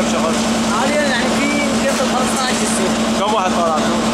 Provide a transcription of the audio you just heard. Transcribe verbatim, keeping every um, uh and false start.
شغل؟ حاليا يعني في يمكن خمسة عشر السوق. كم واحد طالع؟